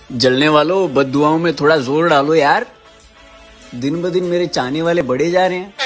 जलने वालों, बद्दुआओं में थोड़ा जोर डालो यार। दिन ब दिन मेरे चाहने वाले बढ़े जा रहे हैं।